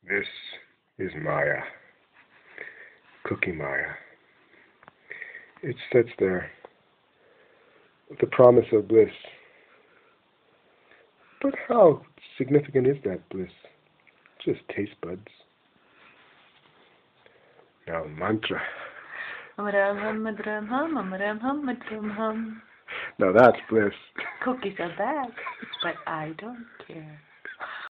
This is Maya, Cookie Maya. It sits there with the promise of bliss. But how significant is that bliss? Just taste buds. Now mantra. Hum hum drum hum. Now that's bliss. Cookies are bad, but I don't care.